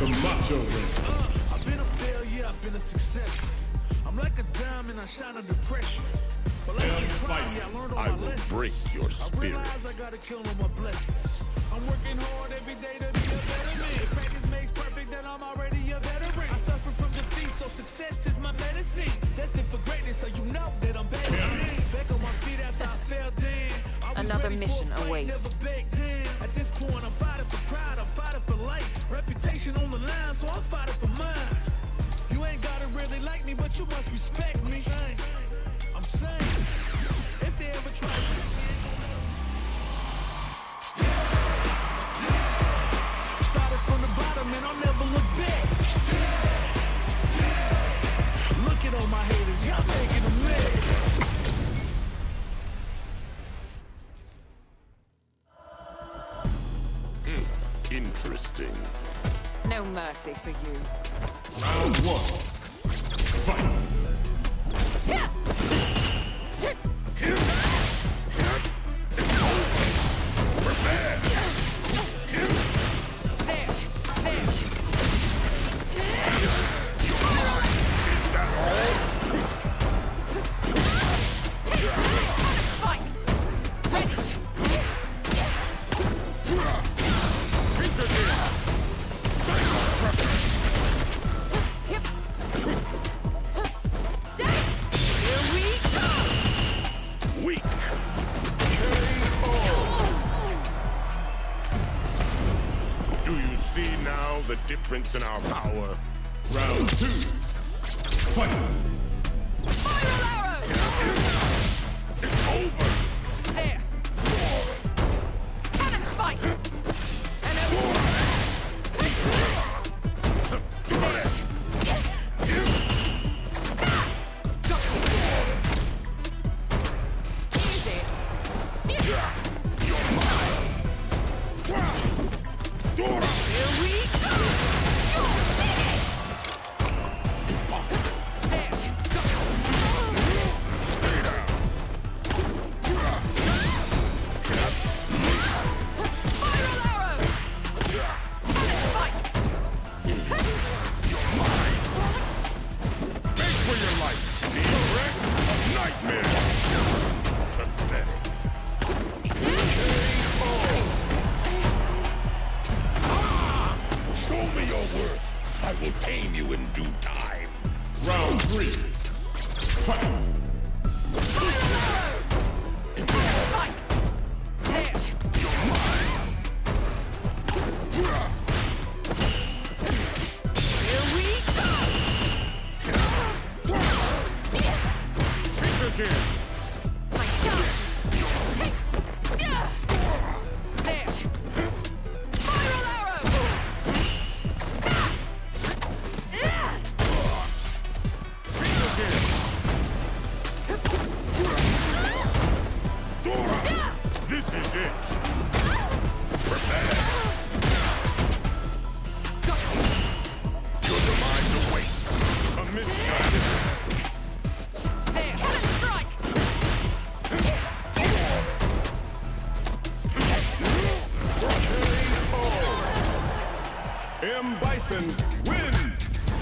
the macho man. I've been a failure, I've been a success. I'm like a diamond, I shine under pressure. But like you try me, I learned all my lessons. Break your spirit. I realize I gotta kill all my blessings. I'm working hard every day to be a better man. If practice makes perfect, then I'm already a veteran. I suffer from defeat, so success is my medicine. Destined for greatness, so you know that I'm better than me. Back on my feet after I fell down. Another mission awaits. At this point, I'm fighting for pride, I'm fighting for life. Reputation on the line, so I'm fighting for mine. You ain't gotta really like me, but you must respect me. I'm saying, if they ever try to started from the bottom and I'll never look back. Look at all my haters, y'all taking them mad. Interesting. No mercy for you. Round one. Fight. Yeah. Prepare. The difference in our power. Round two. Fight. Spiral arrow! It's over. There. Cannon spike. And a easy. You're mine. Here we go. I will tame you in due time. Round three. Fight. Here we go. Think again. My shot. There. Spiral arrow. This is it. Prepare. Your demise awaits. A misjudgment. There. Cannon strike. Bison wins.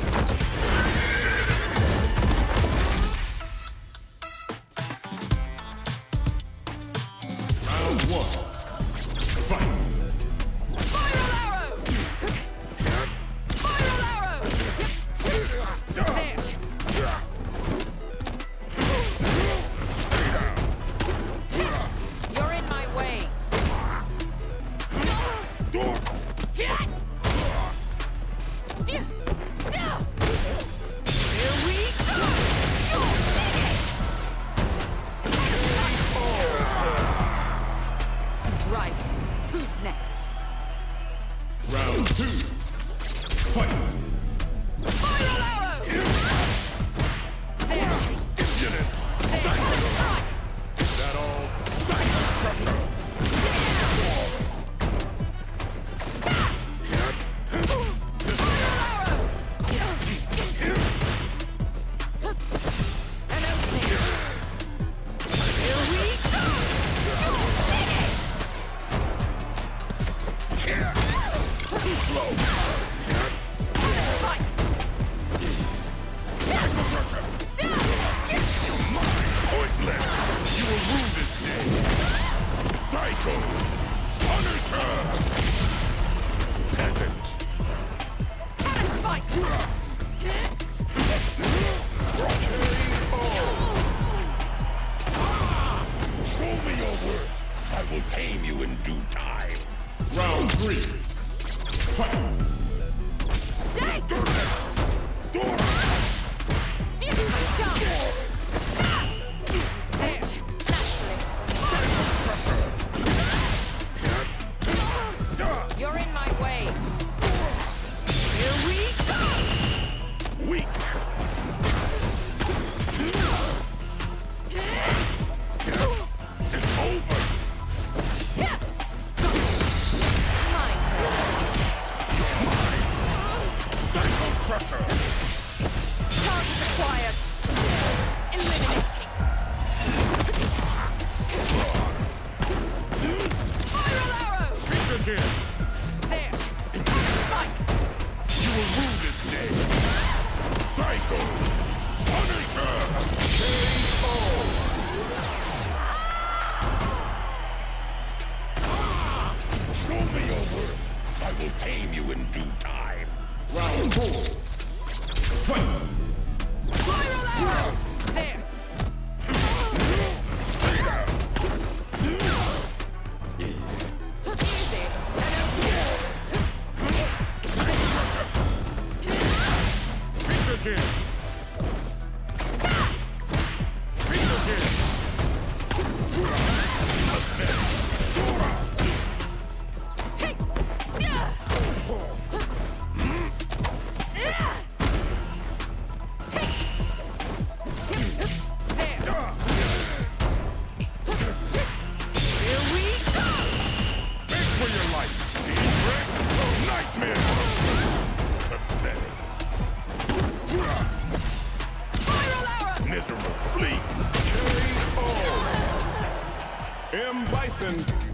Round one. Fight. Spiral arrow! Spiral arrow! There. You're in my way. Here we go! Right. Who's next? Round two. Fight. Spiral arrow! There. Impudent. There. Strike! Is that all? Silence crusher. An opening. Here we go! Too slow. worth. I will tame you in due time. Round 3. Fight! Take! There! You're in my way. Here we go! Weak. It's over. Mine. Psycho Crusher. Target acquired. Eliminating. Viral arrow! Think again. There. Spike. You will rue this day. Psycho. Punisher. K.O. Show me your worth. I will tame you in due time. Round 4. Fight! Viral arrow! There. Took easy. Think again. Think again. Hey! Yeah! Here we go! Beg for your life. T-Rex. Nightmare. Pathetic. Viral arrow! Miserable fleet. M. Bison